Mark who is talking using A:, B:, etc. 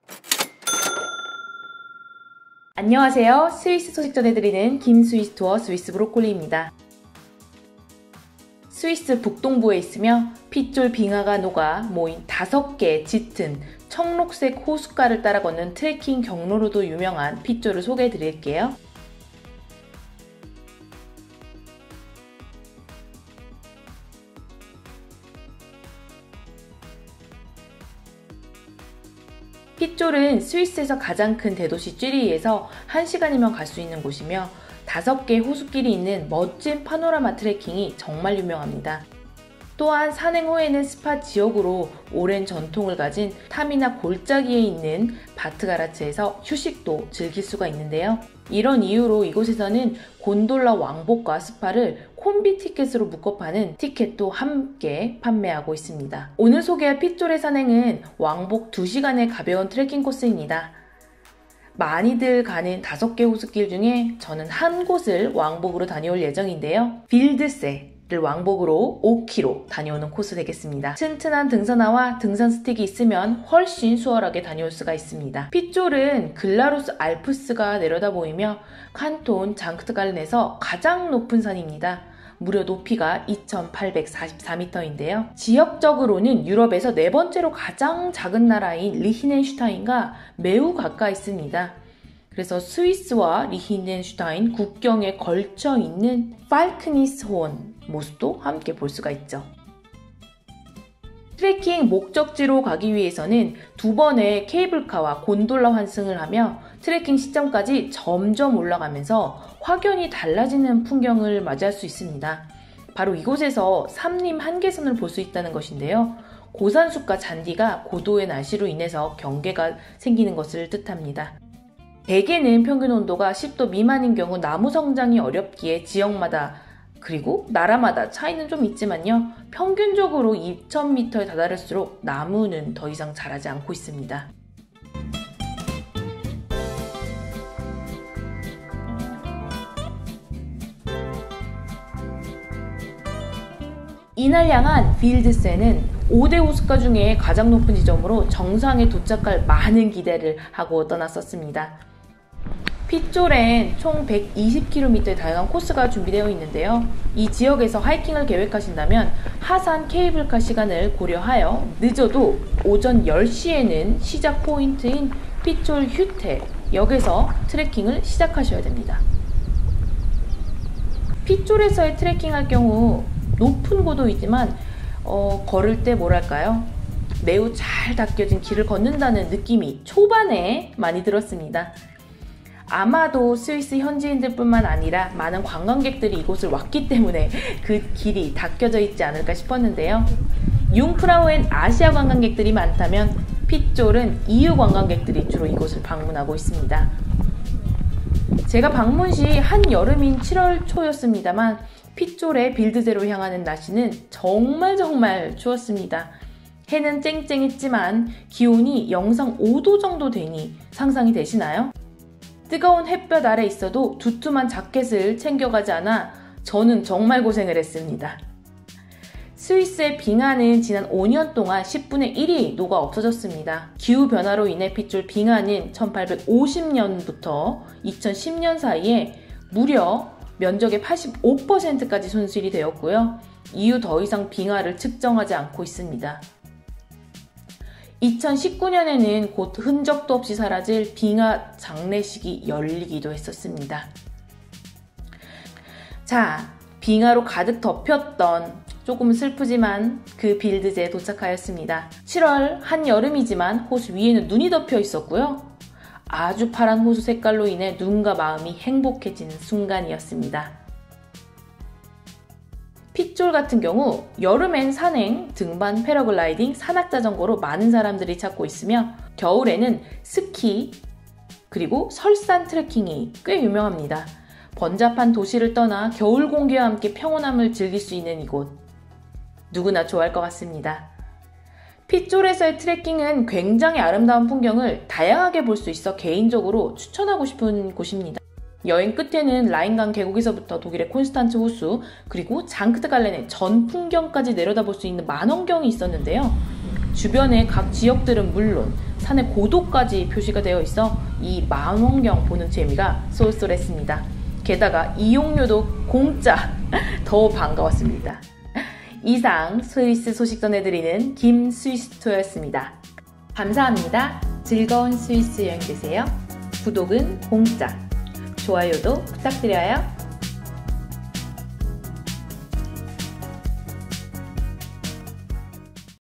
A: 안녕하세요. 스위스 소식 전해드리는 김스위스 투어 스위스 브로콜리입니다. 스위스 북동부에 있으며 핏졸 빙하가 녹아 모인 5개의 짙은 청록색 호숫가를 따라 걷는 트레킹 경로로도 유명한 핏졸을 소개해드릴게요. 핏졸은 스위스에서 가장 큰 대도시 쥐리히에서 1시간이면 갈 수 있는 곳이며 5개의 호숫길이 있는 멋진 파노라마 트레킹이 정말 유명합니다. 또한 산행 후에는 스파 지역으로 오랜 전통을 가진 타미나 골짜기에 있는 바트가라츠에서 휴식도 즐길 수가 있는데요. 이런 이유로 이곳에서는 곤돌라 왕복과 스파를 콤비 티켓으로 묶어 파는 티켓도 함께 판매하고 있습니다. 오늘 소개할 핏졸의 산행은 왕복 2시간의 가벼운 트레킹 코스입니다. 많이들 가는 5개 호숫길 중에 저는 한 곳을 왕복으로 다녀올 예정인데요. 빌드세를 왕복으로 5km 다녀오는 코스 되겠습니다. 튼튼한 등산화와 등산 스틱이 있으면 훨씬 수월하게 다녀올 수가 있습니다. 핏졸은 글라루스 알프스가 내려다 보이며 칸톤 장크트갈렌에서 가장 높은 산입니다. 무려 높이가 2844m인데요. 지역적으로는 유럽에서 4번째로 가장 작은 나라인 리히넨슈타인과 매우 가까이 있습니다. 그래서 스위스와 리히넨슈타인 국경에 걸쳐 있는 팔크니스호언 모습도 함께 볼 수가 있죠. 트레킹 목적지로 가기 위해서는 2번의 케이블카와 곤돌라 환승을 하며 트레킹 시점까지 점점 올라가면서 확연히 달라지는 풍경을 맞이할 수 있습니다. 바로 이곳에서 삼림 한계선을 볼 수 있다는 것인데요. 고산숲과 잔디가 고도의 날씨로 인해서 경계가 생기는 것을 뜻합니다. 대개는 평균 온도가 10도 미만인 경우 나무 성장이 어렵기에 지역마다 그리고 나라마다 차이는 좀 있지만요. 평균적으로 2000m에 다다를수록 나무는 더 이상 자라지 않고 있습니다. 이날 향한 빌드세는 5대 호숫가 중에 가장 높은 지점으로 정상에 도착할 많은 기대를 하고 떠났었습니다. 핏졸엔 총 120km의 다양한 코스가 준비되어 있는데요. 이 지역에서 하이킹을 계획하신다면 하산 케이블카 시간을 고려하여 늦어도 오전 10시에는 시작 포인트인 핏졸 휴테 역에서 트레킹을 시작하셔야 됩니다. 핏졸에서의 트레킹할 경우 높은 고도이지만 걸을 때 뭐랄까요? 매우 잘 닦여진 길을 걷는다는 느낌이 초반에 많이 들었습니다. 아마도 스위스 현지인들 뿐만 아니라 많은 관광객들이 이곳을 왔기 때문에 그 길이 닦여져 있지 않을까 싶었는데요. 융프라우엔 아시아 관광객들이 많다면 핏졸은 EU 관광객들이 주로 이곳을 방문하고 있습니다. 제가 방문 시 한여름인 7월 초였습니다만 핏졸의 빌드제로 향하는 날씨는 정말 추웠습니다. 해는 쨍쨍했지만 기온이 영상 5도 정도 되니 상상이 되시나요? 뜨거운 햇볕 아래 있어도 두툼한 자켓을 챙겨가지 않아 저는 정말 고생을 했습니다. 스위스의 빙하는 지난 5년 동안 10분의 1이 녹아 없어졌습니다. 기후변화로 인해 핏졸 빙하는 1850년부터 2010년 사이에 무려 면적의 85%까지 손실이 되었고요. 이후 더 이상 빙하를 측정하지 않고 있습니다. 2019년에는 곧 흔적도 없이 사라질 빙하 장례식이 열리기도 했었습니다. 자, 빙하로 가득 덮였던 조금 슬프지만 그 빌드제에 도착하였습니다. 7월 한여름이지만 호수 위에는 눈이 덮여 있었고요. 아주 파란 호수 색깔로 인해 눈과 마음이 행복해지는 순간이었습니다. 핏졸 같은 경우 여름엔 산행, 등반, 패러글라이딩, 산악자전거로 많은 사람들이 찾고 있으며 겨울에는 스키, 그리고 설산 트레킹이 꽤 유명합니다. 번잡한 도시를 떠나 겨울 공기와 함께 평온함을 즐길 수 있는 이곳, 누구나 좋아할 것 같습니다. 핏졸에서의 트레킹은 굉장히 아름다운 풍경을 다양하게 볼 수 있어 개인적으로 추천하고 싶은 곳입니다. 여행 끝에는 라인강 계곡에서부터 독일의 콘스탄츠 호수, 그리고 장크트갈렌의 전 풍경까지 내려다볼 수 있는 만원경이 있었는데요. 주변의 각 지역들은 물론 산의 고도까지 표시가 되어 있어 이 망원경 보는 재미가 쏠쏠했습니다. 게다가 이용료도 공짜! 더 반가웠습니다. 이상 스위스 소식 전해드리는 김스위스토였습니다. 감사합니다. 즐거운 스위스 여행 되세요. 구독은 공짜, 좋아요도 부탁드려요.